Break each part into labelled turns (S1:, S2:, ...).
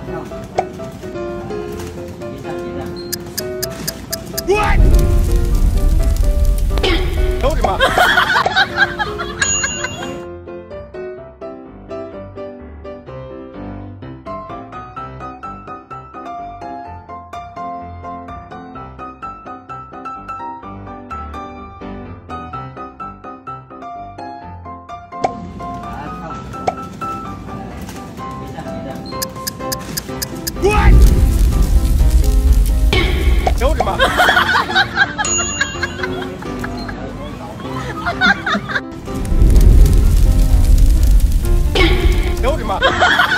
S1: What？ 我的妈！What？ 我的妈！我的妈！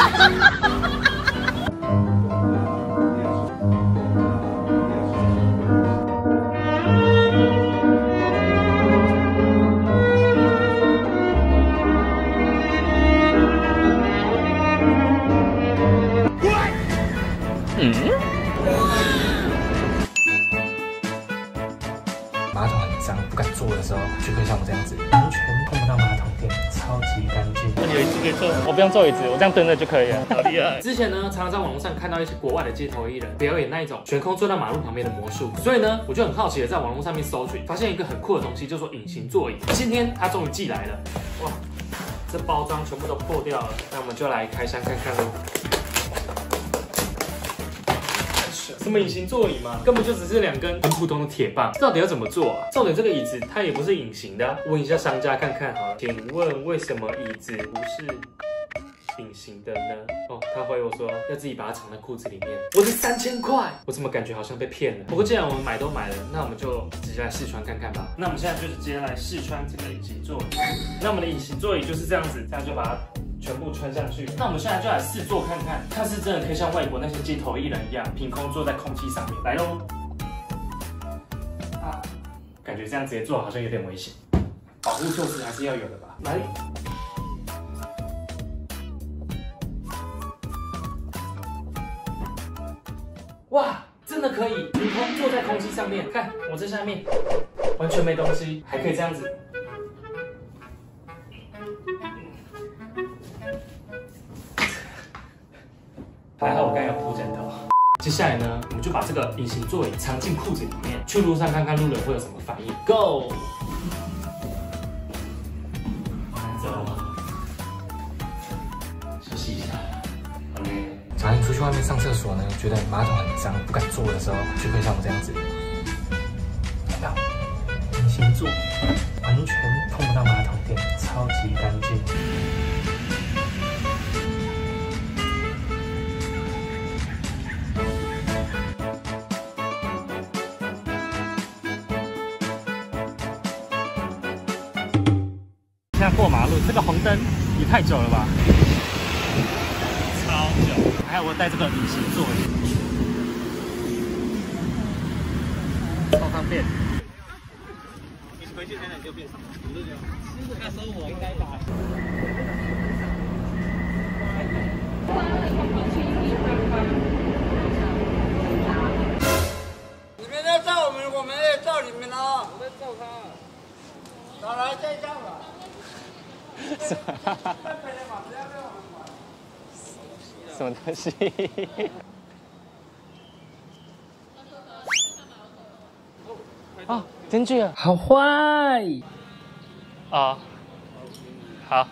S2: 马桶很脏，不敢坐的时候，就可以像我这样子，完全碰不到马桶垫，超级干净。
S3: 那你有椅子可以坐，我不用坐椅子，我这样蹲着就可以了，好厉害！
S4: 之前呢，常常在网络上看到一些国外的街头艺人表演那一种悬空坐到马路旁边的魔术，所以呢，我就很好奇的在网络上面搜寻，发现一个很酷的东西，叫做隐形座椅。今天它终于寄来了，哇，这包装全部都破掉了，那我们就来开箱看看喽。什么隐形座椅嘛，根本就只是2根很普通的铁棒，到底要怎么做啊？重点这个椅子它也不是隐形的啊，问一下商家看看好了。请问为什么椅子不是隐形的呢？哦，他回我说要自己把它藏在裤子里面。我是3000块，我怎么感觉好像被骗了？不过既然我们买都买了，那我们就直接来试穿看看吧。那我们现在就直接来试穿这个隐形座椅。那我们的隐形座椅就是这样子，这样就把它全部穿上去。那我们现在就来试坐看看，看是真的可以像外国那些街头艺人一样，凭空坐在空气上面。来喽！啊，感觉这样直接坐好像有点危险，保护措施还是要有的吧？来。哇，真的可以凭空坐在空气上面，看我这下面完全没东西，还可以这样子。还好我刚有铺枕头。接下来呢，我们就把这个隐形座椅藏进裤子里面，去路上看看路人会有什么反应。Go！ 走，休息一下。OK。
S2: 早上出去外面上厕所呢，觉得马桶很脏，不敢坐的时候，就可以像我这样子，有没有？隐形座，完全碰不到马桶垫，超级干净。
S3: 现在过马路，这个红灯也太久了吧？超久。还有我带这个隐形座椅，超方便。你回去看看你就变少，那时候我应该把。
S5: 你们要照我们，我们也照你们啊！我们照他，哪来再照了？
S3: 什么东西？哦，进去了，好坏哦，好，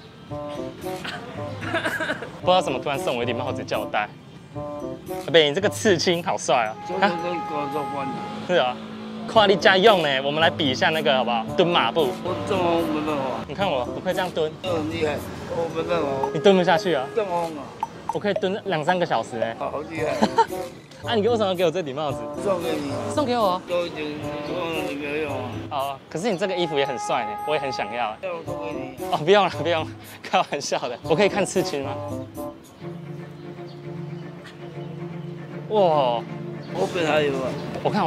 S3: 不知道怎么突然送我一顶帽子叫我戴。阿北，你这个刺青好帅啊！是啊。跨力加用呢，我们来比一下那个好不好？蹲马步。
S5: 我这么没办法。
S3: 你看我可以这样蹲。
S5: 很厉害，我没办法。
S3: 你蹲不下去啊？
S5: 这么啊？
S3: 我可以蹲2、3个小时哎。
S5: 好厉害。
S3: 啊，你为什么要给我这顶帽子？
S5: 送给你。
S3: 送给我？
S5: 都已经你没有啊。
S3: 哦，可是你这个衣服也很帅呢，我也很想要。
S5: 要我送给你。
S3: 哦，不用了，不用了，开玩笑的。我可以看刺青吗？哇！
S5: 我本来有啊。
S3: 我看。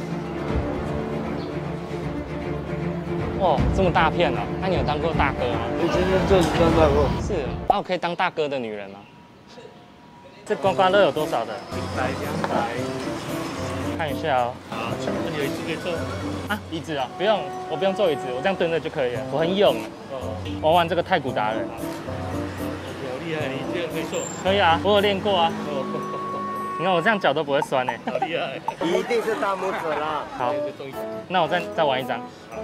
S3: 哇，这么大片哦！那你有当过大哥吗？
S5: 我今天这里当大哥。
S3: 是，那我可以当大哥的女人吗？这刮刮乐有多少的？100、200。看一下哦。好，那你有椅子可以坐。啊，椅子啊，不用，我不用坐椅子，我这样蹲着就可以了。我很勇。我玩这个太鼓达人。好厉害，你这个可以坐。可以啊，我有练过啊。 你看我这样脚都不会酸呢。
S1: 好厉害！
S5: 一定是大拇指啦。
S3: 好，那我再玩一张。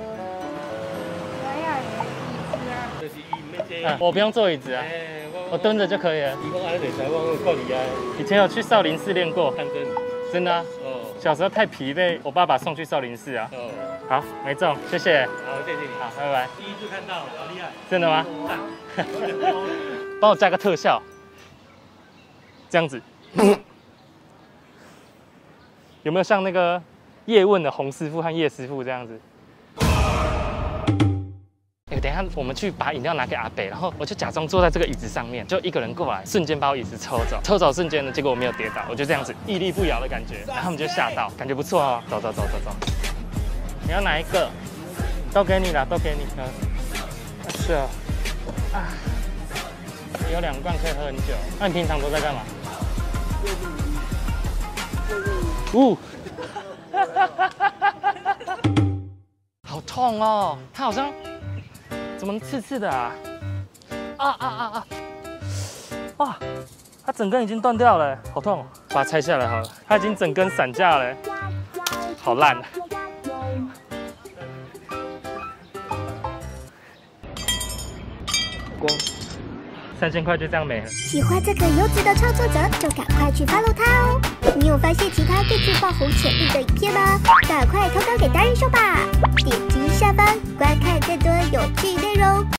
S3: 我不用坐椅子啊，我蹲着就可以了。以前有去少林寺练过，真的啊。小时候太疲惫，我爸爸送去少林寺啊。好，没中，谢谢。
S4: 好，谢谢你。
S3: 好，拜拜。
S4: 第一次看到，好厉害。
S3: 真的吗？帮我加个特效，这样子。有没有像那个叶问的洪师傅和叶师傅这样子？等一下我们去把饮料拿给阿北，然后我就假装坐在这个椅子上面，就一个人过来，瞬间把我椅子抽走，抽走瞬间呢，结果我没有跌倒，我就这样子屹立不摇的感觉，然后他们就吓到，感觉不错哦。走。你要哪一个？都给你了，都给你。是啊。有2罐可以喝很久。那你平常都在干嘛？好痛哦！它好像怎么刺刺的啊？哇！它整根已经断掉了，好痛！把它拆下来好了，它已经整根散架了，好烂。光3000块就这样没了。
S6: 喜欢这个优质的创作者，就赶快去 follow 他哦！你有发现其他更具爆红潜力的影片吗？赶快投稿给达人秀吧！点击下方观看更多有趣内容。